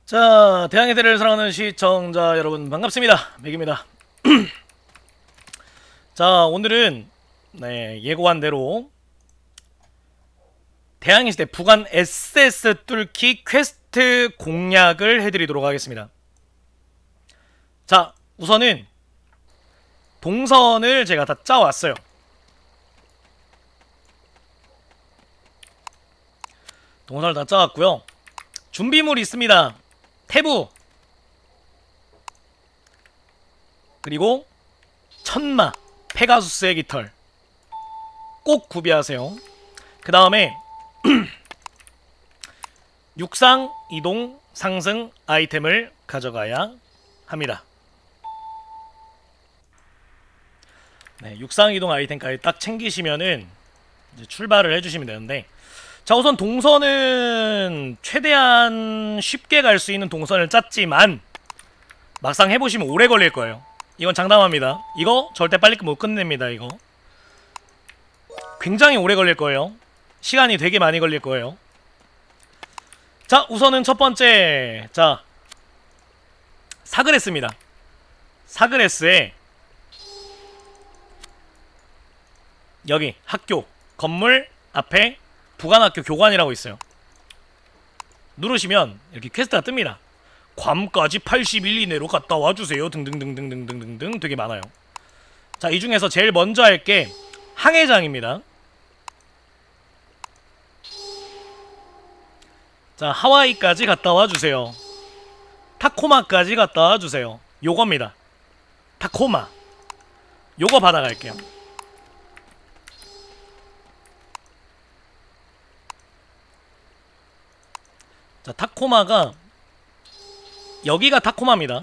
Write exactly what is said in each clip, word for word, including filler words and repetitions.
자, 대항해대를 사랑하는 시청자 여러분 반갑습니다. 맥입니다. 자, 오늘은 네, 예고한 대로 대항해시대 북한 에스에스 뚫기 퀘스트 공략을 해드리도록 하겠습니다. 자, 우선은 동선을 제가 다 짜왔어요. 동선을 다 짜왔고요. 준비물이 있습니다. 태부, 그리고 천마, 페가수스의 깃털 꼭 구비하세요. 그 다음에 육상, 이동, 상승 아이템을 가져가야 합니다. 네, 육상, 이동 아이템까지 딱 챙기시면은 이제 출발을 해주시면 되는데, 자, 우선 동선은 최대한 쉽게 갈 수 있는 동선을 짰지만 막상 해보시면 오래 걸릴 거예요. 이건 장담합니다. 이거 절대 빨리 못 끝냅니다. 이거 굉장히 오래 걸릴 거예요. 시간이 되게 많이 걸릴 거예요. 자, 우선은 첫 번째, 자, 사그레스입니다. 사그레스에 여기 학교 건물 앞에 북한학교 교관이라고 있어요. 누르시면 이렇게 퀘스트가 뜹니다. 괌까지 팔십 일 이내로 갔다 와주세요. 등등등등등등등 되게 많아요. 자, 이 중에서 제일 먼저 할 게 항해장입니다. 자, 하와이까지 갔다 와주세요. 타코마까지 갔다 와주세요. 요겁니다. 타코마 요거 받아갈게요. 자, 타코마가 여기가 타코마입니다.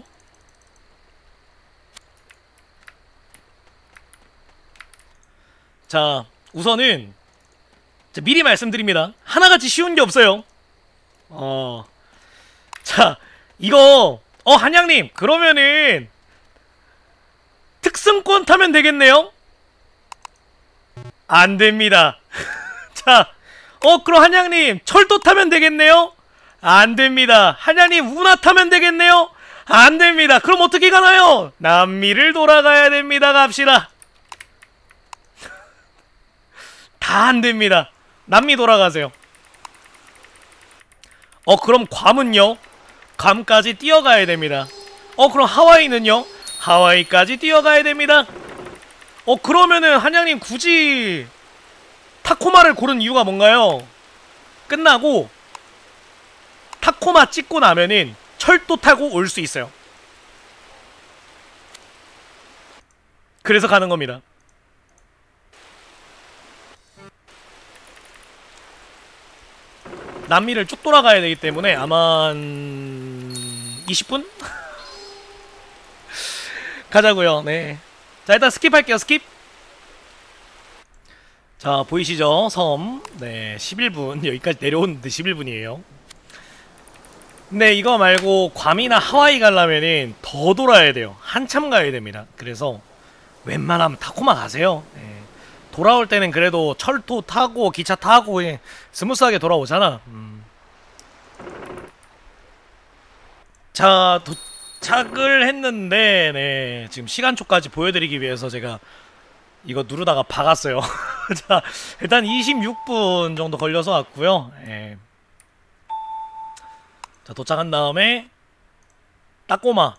자, 우선은 자, 미리 말씀드립니다. 하나같이 쉬운 게 없어요. 어, 자, 이거 어 한양님 그러면은 특승권 타면 되겠네요? 안됩니다. 자, 어 그럼 한양님 철도 타면 되겠네요? 안됩니다. 한양님 운하 타면 되겠네요? 안됩니다. 그럼 어떻게 가나요? 남미를 돌아가야 됩니다. 갑시다. 다 안됩니다. 남미 돌아가세요. 어 그럼 괌은요? 괌까지 뛰어가야 됩니다. 어 그럼 하와이는요? 하와이까지 뛰어가야 됩니다. 어 그러면은 한양님 굳이 타코마를 고른 이유가 뭔가요? 끝나고 타코마 찍고 나면은 철도 타고 올 수 있어요. 그래서 가는 겁니다. 남미를 쭉 돌아가야 되기 때문에 아마 이십 분? 가자고요. 네. 자, 일단 스킵할게요. 스킵. 자, 보이시죠? 섬. 네, 십일 분. 여기까지 내려오는데 십일 분이에요. 근데 이거 말고 괌이나 하와이 가려면은 더 돌아야 돼요. 한참 가야 됩니다. 그래서 웬만하면 타코마 가세요. 네. 돌아올 때는 그래도 철도 타고 기차 타고 예, 스무스하게 돌아오잖아. 음. 자, 도착을 했는데 네, 지금 시간초까지 보여드리기 위해서 제가 이거 누르다가 박았어요. 자, 일단 이십육 분 정도 걸려서 왔고요. 예. 자, 도착한 다음에 따꼬마.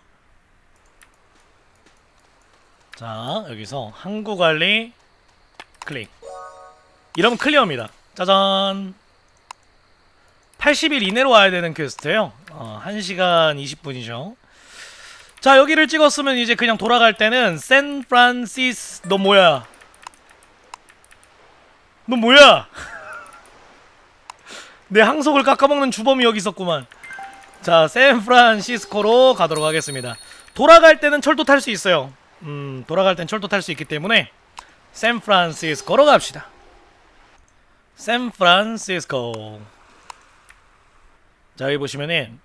자, 여기서 항구관리 클릭. 이러면 클리어입니다. 짜잔. 팔십 일 이내로 와야 되는 퀘스트예요. 어, 한 시간 이십 분이죠. 자, 여기를 찍었으면 이제 그냥 돌아갈 때는 샌프란시스... 너 뭐야? 너 뭐야? 내 항속을 깎아먹는 주범이 여기 있었구만. 자, 샌프란시스코로 가도록 하겠습니다. 돌아갈 때는 철도 탈 수 있어요. 음, 돌아갈 땐 철도 탈 수 있기 때문에 샌프란시스코로 갑시다. 샌프란시스코. 자, 여기 보시면은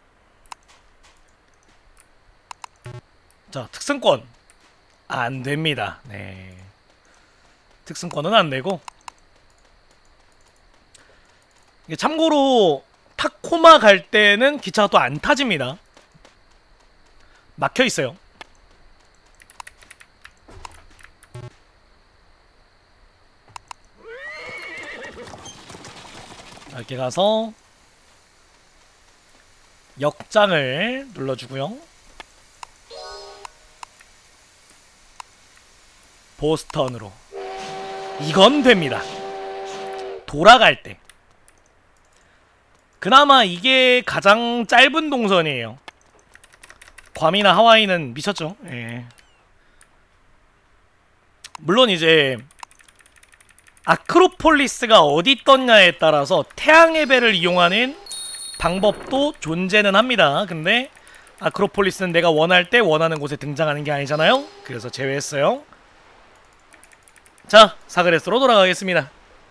자, 특승권 안됩니다. 네, 특승권은 안되고, 참고로 타코마 갈 때는 기차가 또 안 타집니다. 막혀 있어요. 이렇게 가서 역장을 눌러주고요. 보스턴으로. 이건 됩니다. 돌아갈 때. 그나마 이게 가장 짧은 동선이에요. 괌이나 하와이는 미쳤죠. 예. 물론 이제 아크로폴리스가 어디 떴냐에 따라서 태양의 배를 이용하는 방법도 존재는 합니다. 근데 아크로폴리스는 내가 원할 때 원하는 곳에 등장하는 게 아니잖아요. 그래서 제외했어요. 자, 사그레스로 돌아가겠습니다.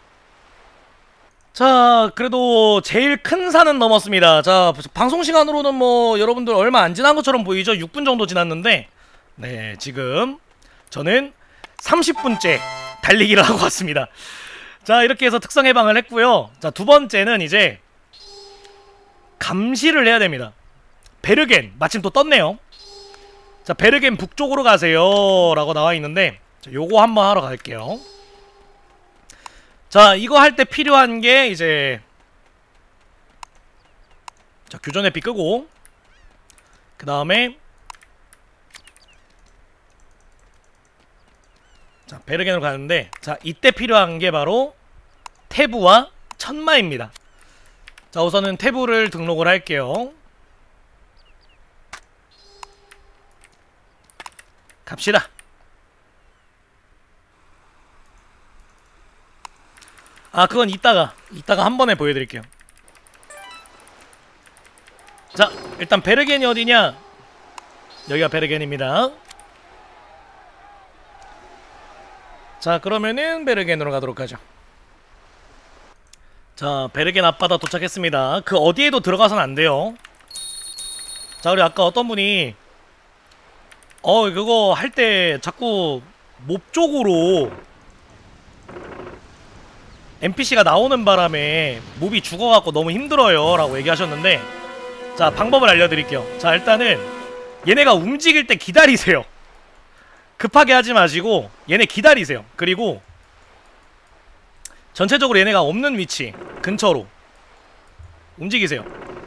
자, 그래도 제일 큰 산은 넘었습니다. 자, 방송시간으로는 뭐 여러분들 얼마 안 지난 것처럼 보이죠? 육 분 정도 지났는데, 네, 지금 저는 삼십 분째 달리기를 하고 왔습니다. 자, 이렇게 해서 특성 해방을 했고요. 자, 두 번째는 이제 감시를 해야 됩니다. 베르겐, 마침 또 떴네요. 자, 베르겐 북쪽으로 가세요 라고 나와 있는데, 자, 요거 한번 하러 갈게요. 자, 이거 할 때 필요한 게 이제, 자, 교전 회피 끄고, 그 다음에 자, 베르겐으로 가는데, 자, 이때 필요한 게 바로 태부와 천마입니다. 자, 우선은 태부를 등록을 할게요. 갑시다. 아, 그건 이따가 이따가 한 번에 보여드릴게요. 자, 일단 베르겐이 어디냐? 여기가 베르겐입니다. 자, 그러면은 베르겐으로 가도록 하죠. 자, 베르겐 앞바다 도착했습니다. 그 어디에도 들어가서는 안 돼요. 자, 그리고 아까 어떤 분이 어, 그거 할 때 자꾸 몹 쪽으로 엔피씨가 나오는 바람에 몹이 죽어갖고 너무 힘들어요 라고 얘기하셨는데, 자, 방법을 알려드릴게요. 자, 일단은 얘네가 움직일 때 기다리세요. 급하게 하지 마시고 얘네 기다리세요. 그리고 전체적으로 얘네가 없는 위치 근처로 움직이세요.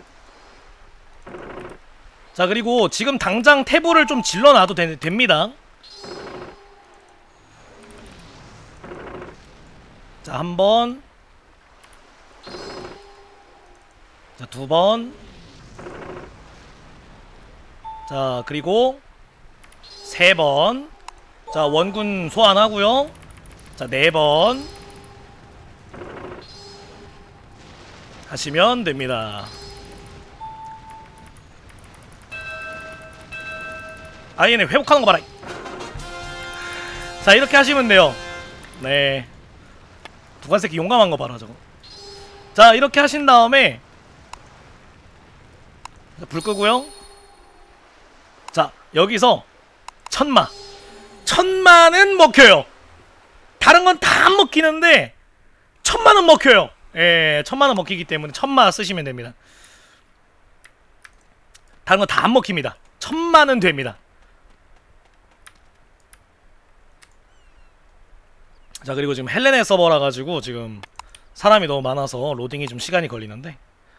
자, 그리고 지금 당장 태보를 좀 질러놔도 되, 됩니다. 자, 한 번, 자, 두 번, 자, 그리고 세 번. 자, 원군 소환하고요. 자, 네 번 하시면 됩니다. 아, 얘네 회복하는 거 봐라. 자, 이렇게 하시면 돼요. 네, 두관새끼 용감한 거 봐라 저거. 자, 이렇게 하신 다음에 불 끄고요. 자, 여기서 천마 천마는 먹혀요. 다른 건 다 안 먹히는데 천마는 먹혀요. 예, 천마는 먹히기 때문에 천마 쓰시면 됩니다. 다른 건 다 안 먹힙니다. 천마는 됩니다. 자, 그리고 지금 헬렌의 서버라 가지고 지금 사람이 너무 많아서 로딩이 좀 시간이 걸리는데,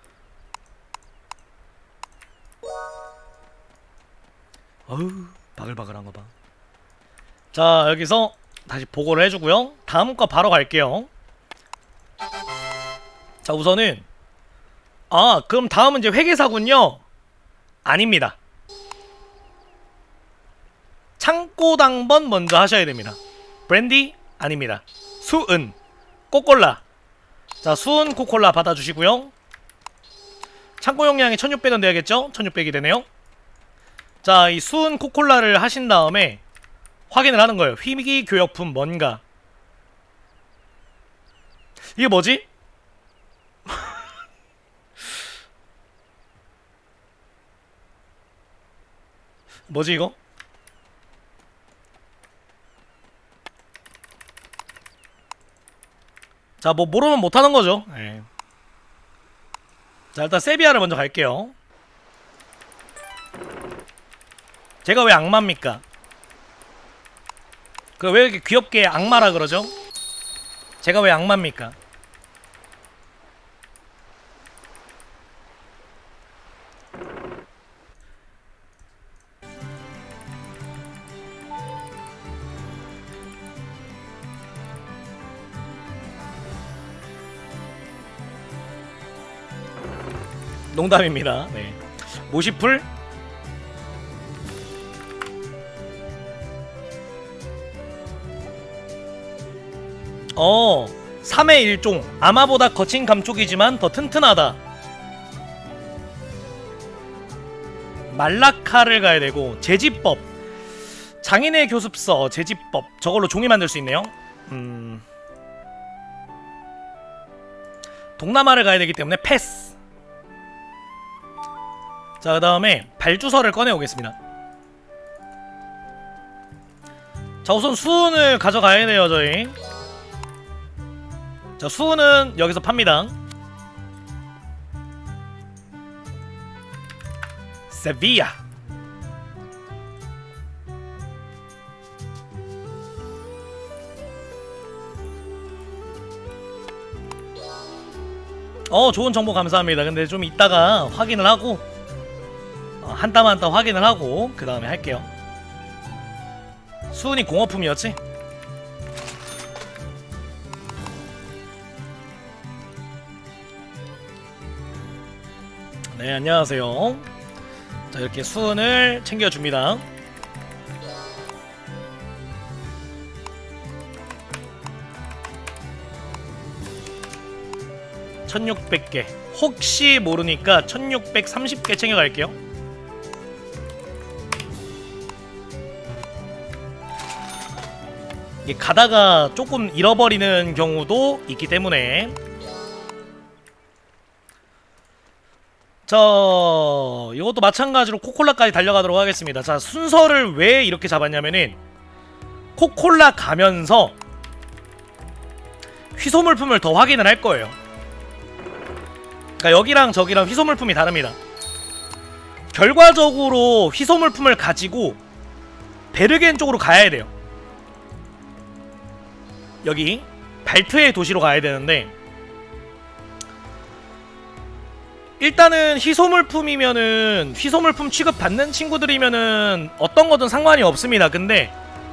어우, 바글바글한 거 봐. 자, 여기서 다시 보고를 해주고요. 다음 거 바로 갈게요. 자, 우선은 아, 그럼 다음은 이제 회계사군요. 아닙니다. 창고 당번 먼저 하셔야 됩니다. 브랜디 아닙니다. 수은 코콜라. 자, 수은 코콜라 받아주시고요. 창고 용량이 천육백 원 돼야겠죠? 천육백이 되네요. 자, 이 수은 코콜라를 하신 다음에 확인을 하는 거예요. 희귀 교역품 뭔가. 이게 뭐지? 뭐지 이거? 자, 뭐 모르면 못하는 거죠. 네. 자, 일단 세비야를 먼저 갈게요. 제가 왜 악마입니까? 그 왜 이렇게 귀엽게 악마라 그러죠? 제가 왜 악마입니까? 농담입니다. 네. 모시풀? 어, 삼의 일종. 아마보다 거친 감촉이지만 더 튼튼하다. 말라카를 가야 되고, 제지법. 장인의 교습서, 제지법. 저걸로 종이 만들 수 있네요. 음. 동남아를 가야 되기 때문에 패스. 자, 그 다음에 발주서를 꺼내오겠습니다. 자, 우선 수은을 가져가야 돼요, 저희. 자, 수은은 여기서 팝니다. 세비야. 어, 좋은 정보 감사합니다. 근데 좀 이따가 확인을 하고 한 땀 한 땀 확인을 하고 그 다음에 할게요. 수은이 공업품이었지? 네, 안녕하세요. 자, 이렇게 수은을 챙겨줍니다. 천육백 개. 혹시 모르니까 천육백삼십 개 챙겨갈게요. 이게 가다가 조금 잃어버리는 경우도 있기 때문에. 자, 이것도 마찬가지로 코콜라까지 달려가도록 하겠습니다. 자, 순서를 왜 이렇게 잡았냐면은 코콜라 가면서 휘소물품을 더 확인을 할 거예요. 그러니까 여기랑 저기랑 휘소물품이 다릅니다. 결과적으로 휘소물품을 가지고 베르겐 쪽으로 가야 돼요. 여기 발트의 도시로 가야 되는데, 일단은 휘소물품이면은 휘소물품 취급받는 친구들이면은 어떤 거든 상관이 없습니다. 근데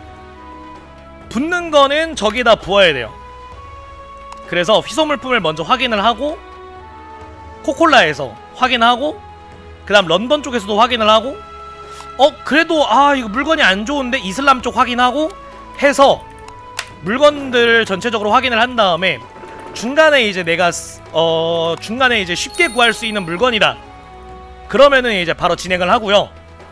붙는 거는 저기다 부어야 돼요. 그래서 휘소물품을 먼저 확인을 하고, 코콜라에서 확인하고, 그 다음 런던 쪽에서도 확인을 하고, 어 그래도 아 이거 물건이 안 좋은데 이슬람 쪽 확인하고 해서 물건들을 전체적으로 확인을 한 다음에 중간에 이제 내가 어 중간에 이제 쉽게 구할 수 있는 물건이다 그러면은 이제 바로 진행을 하고요.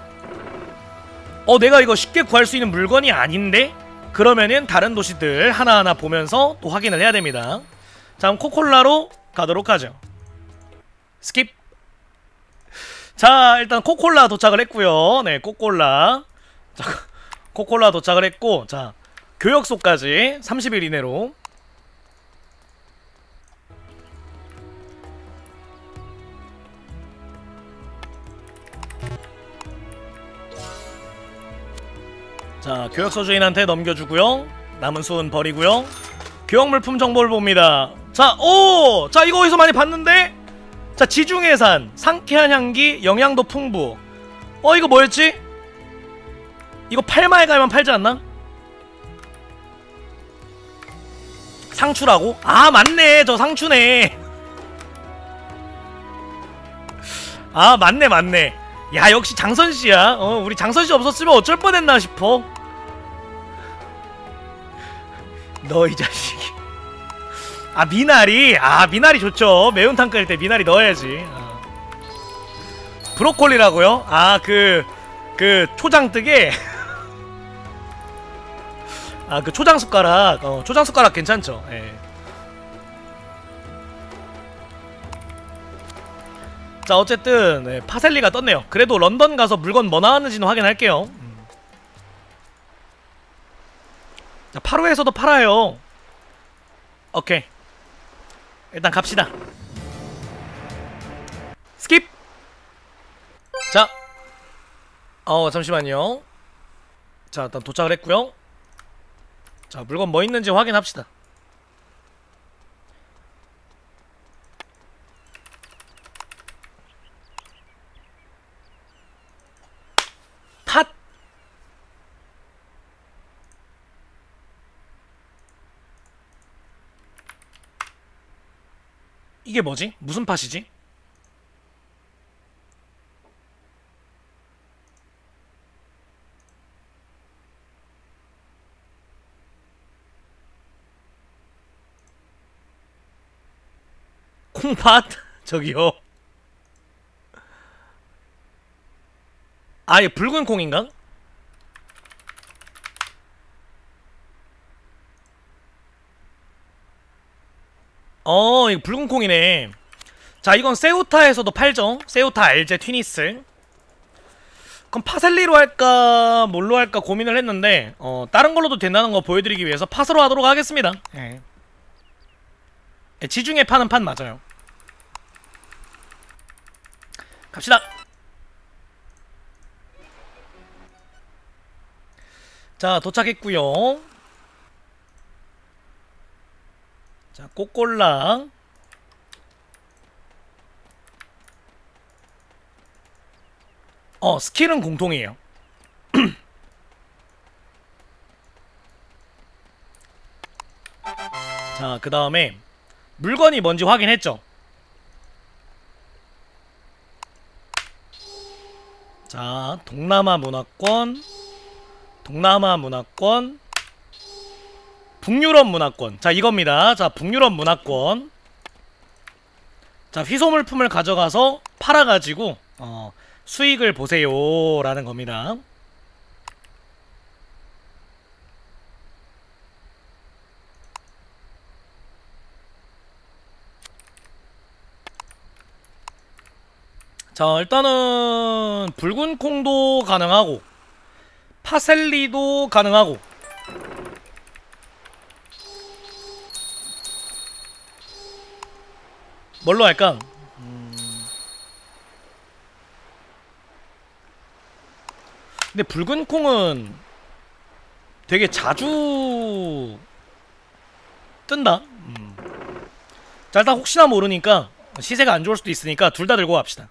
어 내가 이거 쉽게 구할 수 있는 물건이 아닌데 그러면은 다른 도시들 하나하나 보면서 또 확인을 해야 됩니다. 자, 그럼 코콜라로 가도록 하죠. 스킵. 자, 일단 코콜라 도착을 했고요. 네, 코콜라. 자, 코콜라 도착을 했고, 자, 교역소까지 삼십 일 이내로. 자, 교역소 주인한테 넘겨주고요. 남은 수은 버리고요. 교역물품 정보를 봅니다. 자, 오! 자, 이거 어디서 많이 봤는데? 자, 지중해산, 상쾌한 향기, 영양도 풍부. 어, 이거 뭐였지? 이거 팔마에 가면 팔지 않나? 상추라고? 아, 맞네. 저 상추네. 아, 맞네, 맞네. 야, 역시 장선씨야. 어, 우리 장선씨 없었으면 어쩔 뻔했나 싶어. 너 이 자식이. 아, 미나리. 아, 미나리 좋죠. 매운탕 끓일 때 미나리 넣어야지. 아. 브로콜리라고요? 아, 그, 그 초장뜨개. 아, 그 초장숟가락. 어, 초장숟가락 괜찮죠. 예. 자, 어쨌든 네, 파셀리가 떴네요. 그래도 런던 가서 물건 뭐 나왔는지는 확인할게요. 음. 자, 파로에서도 팔아요. 오케이. 일단 갑시다. 스킵! 자, 어 잠시만요. 자, 일단 도착을 했고요. 자, 물건 뭐 있는지 확인합시다. 팥! 이게 뭐지? 무슨 팥이지? 콩팥? 저기요. 아, 이게 붉은 콩인가? 어, 이거 붉은 콩이네. 자, 이건 세우타에서도 팔죠. 세우타 알제 튀니스. 그럼 파셀리로 할까 뭘로 할까 고민을 했는데 어, 다른 걸로도 된다는 거 보여드리기 위해서 팥으로 하도록 하겠습니다. 예. 예, 지중해 파는 팥 맞아요. 갑시다. 자, 도착했구요. 자, 꼬꼴랑. 어, 스킬은 공통이에요. 자, 그 다음에 물건이 뭔지 확인했죠. 자, 동남아 문화권, 동남아 문화권, 북유럽 문화권. 자, 이겁니다. 자, 북유럽 문화권. 자, 휘소물품을 가져가서 팔아가지고 어, 수익을 보세요 라는 겁니다. 자, 일단은 붉은 콩도 가능하고 파셀리도 가능하고 뭘로 할까? 음... 근데 붉은 콩은 되게 자주 뜬다? 음. 자, 일단 혹시나 모르니까 시세가 안 좋을 수도 있으니까 둘 다 들고 갑시다.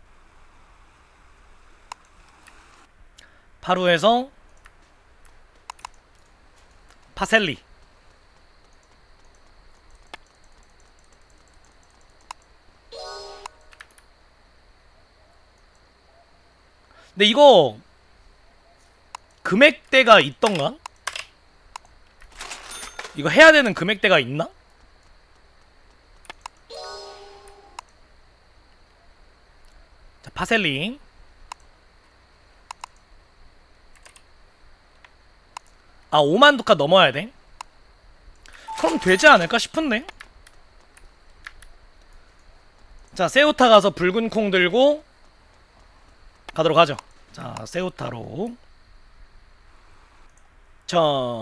파루에서 파셀리. 근데 이거 금액대가 있던가? 이거 해야 되는 금액대가 있나? 자, 파셀리. 아, 오만 두카 넘어야 돼? 그럼 되지 않을까 싶은데? 자, 세우타 가서 붉은 콩 들고 가도록 하죠. 자, 세우타로. 자,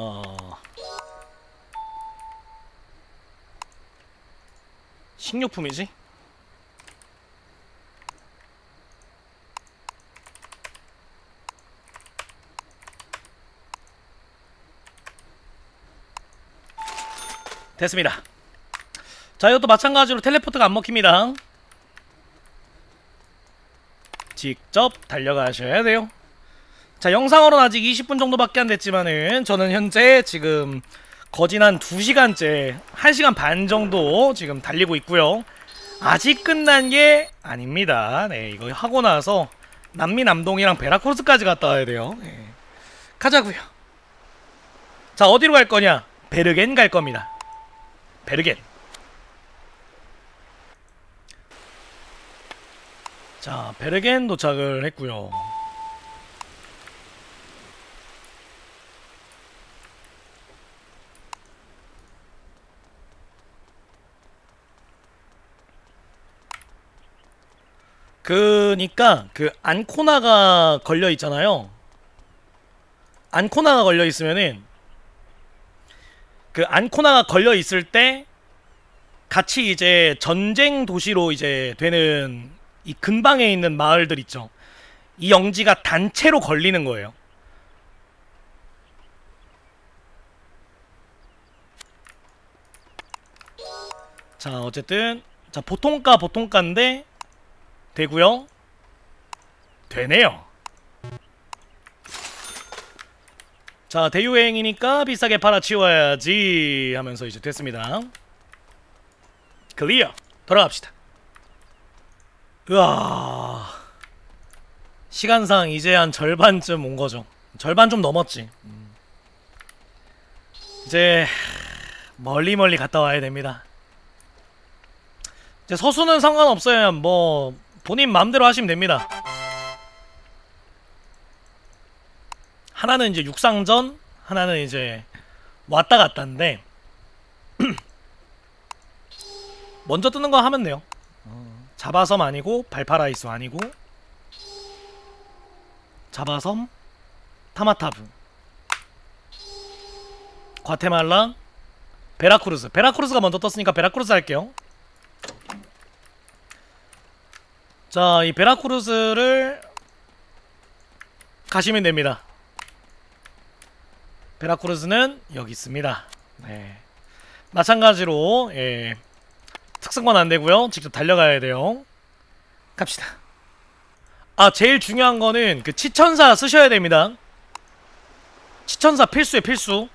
식료품이지? 됐습니다. 자, 이것도 마찬가지로 텔레포트가 안 먹힙니다. 직접 달려가셔야 돼요. 자, 영상으로는 아직 이십 분 정도밖에 안 됐지만은 저는 현재 지금 거진 한 두 시간째, 한 시간 반 정도 지금 달리고 있고요. 아직 끝난 게 아닙니다. 네, 이거 하고 나서 남미 남동이랑 베라크루스까지 갔다 와야 돼요. 네. 가자고요. 자, 어디로 갈 거냐? 베르겐 갈 겁니다. 베르겐. 자, 베르겐 도착을 했고요. 그니까 그 안코나가 걸려 있잖아요. 안코나가 걸려 있으면은 그 안코나가 걸려 있을 때 같이 이제 전쟁 도시로 이제 되는 이 근방에 있는 마을들 있죠. 이 영지가 단체로 걸리는 거예요. 자, 어쨌든 자, 보통가 보통가인데 되고요. 되네요. 자, 대유행이니까 비싸게 팔아치워야지 하면서 이제 됐습니다. 클리어. 돌아갑시다. 으아, 시간상 이제 한 절반쯤 온 거죠. 절반 좀 넘었지. 음. 이제 멀리 멀리 갔다 와야 됩니다. 이제 서수는 상관없어요. 뭐 본인 마음대로 하시면 됩니다. 하나는 이제 육상전, 하나는 이제 왔다 갔다인데 먼저 뜨는 거 하면 돼요. 자바섬 아니고 발파라이소 아니고 자바섬, 타마타브, 과테말라, 베라크루스. 베라크루스가 먼저 떴으니까 베라크루스 할게요. 자, 이 베라크루스를 가시면 됩니다. 베라크루스는 여기 있습니다. 네. 마찬가지로 예, 특성만 안되고요. 직접 달려가야 돼요. 갑시다. 아, 제일 중요한 거는 그 치천사 쓰셔야 됩니다. 치천사 필수에 필수.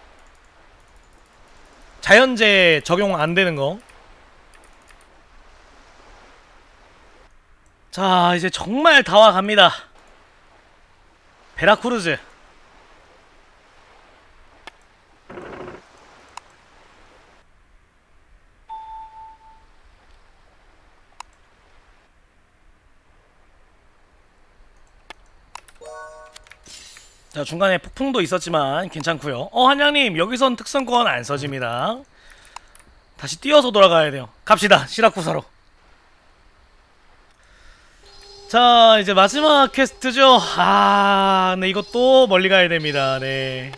자연재해 적용 안되는 거. 자, 이제 정말 다 와갑니다. 베라크루즈. 자, 중간에 폭풍도 있었지만 괜찮고요. 어, 한양님, 여기선 특성권 안 써집니다. 다시 뛰어서 돌아가야 돼요. 갑시다. 시라쿠사로. 자, 이제 마지막 퀘스트죠. 아, 네, 이것도 멀리 가야 됩니다. 네.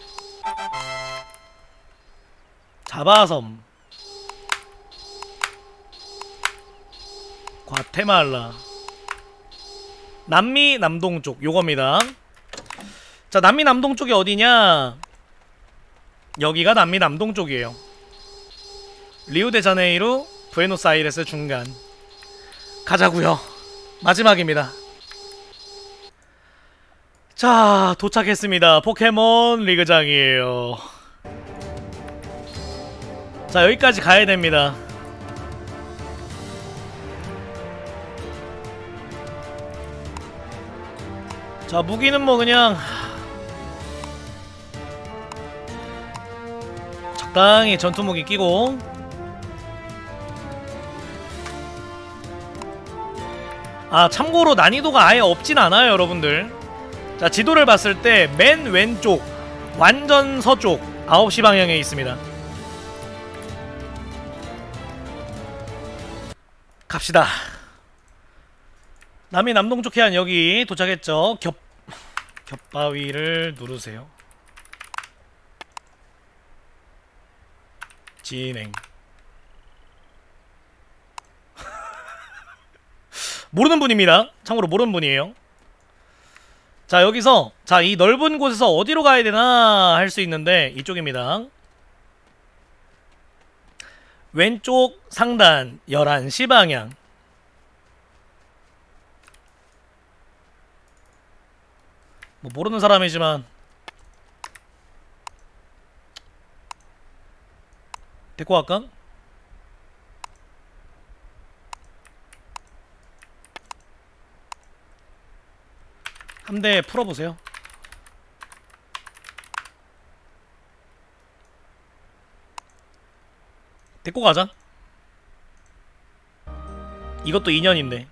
자바섬, 과테말라, 남미 남동쪽 요겁니다. 자, 남미 남동쪽이 어디냐? 여기가 남미 남동쪽이에요. 리우데자네이루, 부에노스아이레스 중간. 가자구요. 마지막입니다. 자, 도착했습니다. 포켓몬 리그장이에요. 자, 여기까지 가야 됩니다. 자, 무기는 뭐 그냥 적당히 전투무기 끼고, 아, 참고로 난이도가 아예 없진 않아요, 여러분들. 자, 지도를 봤을 때 맨 왼쪽 완전 서쪽 아홉 시 방향에 있습니다. 갑시다. 남이 남동쪽 해안 여기 도착했죠. 겹 겹바위를 누르세요. 진행. 모르는 분입니다. 참고로 모르는 분이에요. 자, 여기서 자, 이 넓은 곳에서 어디로 가야 되나 할 수 있는데 이쪽입니다. 왼쪽 상단 열한 시 방향. 뭐 모르는 사람이지만 데리고 갈까? 한 대 풀어보세요. 데리고 가자. 이것도 이 년인데.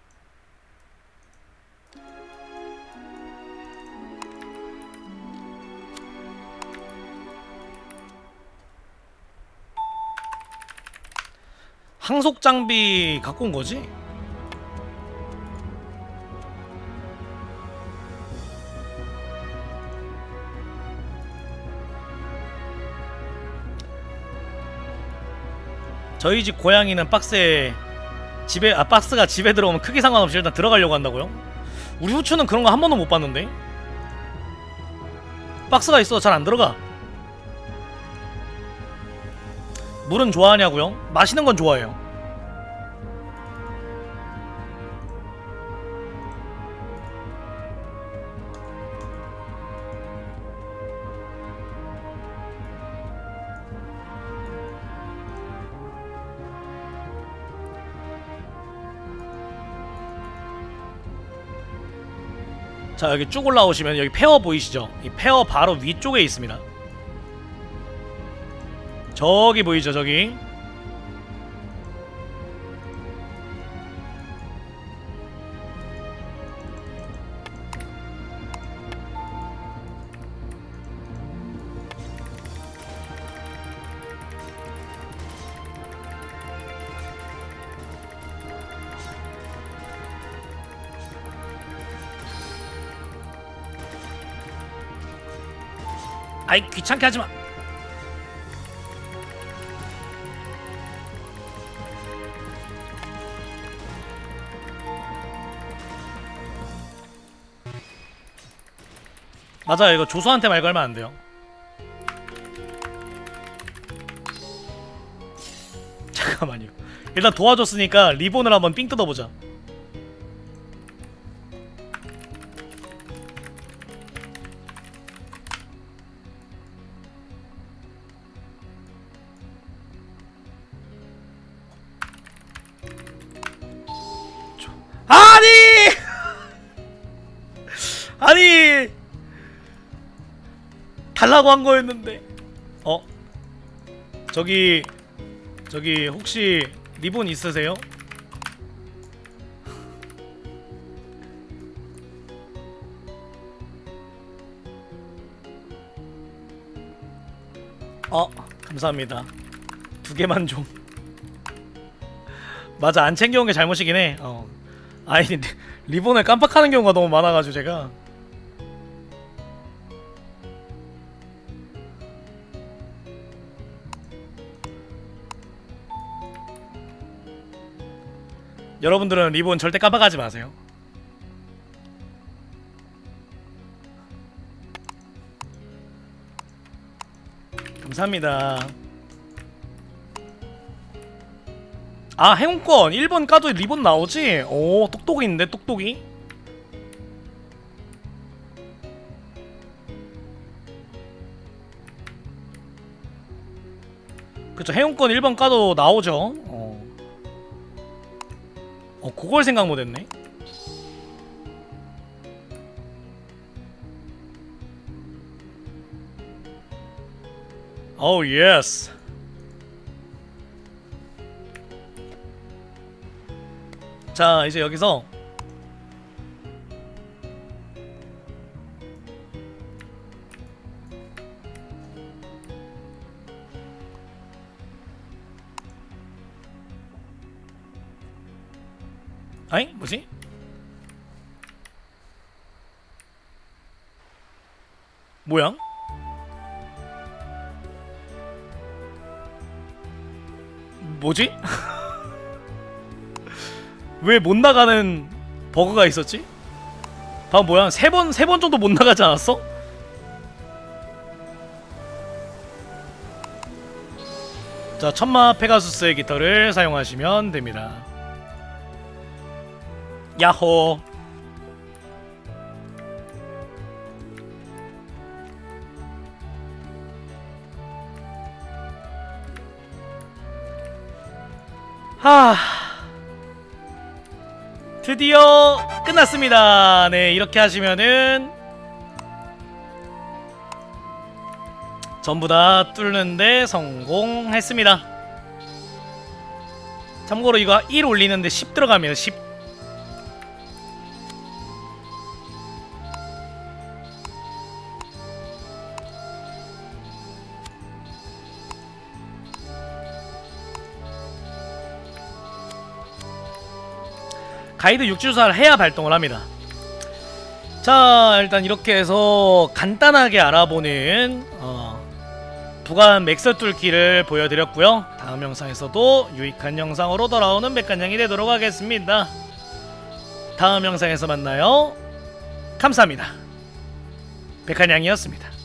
항속 장비 갖고 온 거지? 저희 집 고양이는 박스에 집에 아 박스가 집에 들어오면 크기 상관없이 일단 들어가려고 한다고요? 우리 후추는 그런 거 한 번도 못 봤는데. 박스가 있어 잘 안 들어가. 물은 좋아하냐고요? 마시는 건 좋아해요. 자, 여기 쭉 올라오시면 여기 페어 보이시죠? 이 페어 바로 위쪽에 있습니다. 저기 보이죠, 저기. 아이 귀찮게 하지마. 맞아요, 이거 조수한테 말 걸면 안 돼요. 잠깐만요. 일단 도와줬으니까 리본을 한번 삥 뜯어보자. 아니! 아니! 달라고 한 거였는데. 어? 저기 저기 혹시 리본 있으세요? 어, 감사합니다. 두 개만 좀. 맞아, 안 챙겨온 게 잘못이긴 해. 어. 아니, 리본을 깜빡하는 경우가 너무 많아가지고 제가. 여러분들은 리본 절대 깜빡하지 마세요. 감사합니다. 아, 행운권 일 번 까도 리본 나오지? 오, 똑똑이 있는데, 똑똑이? 그쵸, 행운권 일 번 까도 나오죠. 어, 어 그걸 생각 못했네. 오, 예스. 자, 이제 여기서 아이? 뭐지? 뭐야? 뭐지? 왜 못 나가는 버그가 있었지? 방금 뭐야? 세 번, 세 번 정도 못 나가지 않았어? 자, 천마 페가수스의 깃털을 사용하시면 됩니다. 야호. 하... 드디어 끝났습니다. 네, 이렇게 하시면은 전부 다 뚫는데 성공했습니다. 참고로 이거 일 올리는데 십 들어갑니다. 십. 가이드 육지조사를 해야 발동을 합니다. 자, 일단 이렇게 해서 간단하게 알아보는 어, 부관 맥스 뚫기를 보여드렸고요. 다음 영상에서도 유익한 영상으로 돌아오는 백관양이 되도록 하겠습니다. 다음 영상에서 만나요. 감사합니다. 백한양이었습니다.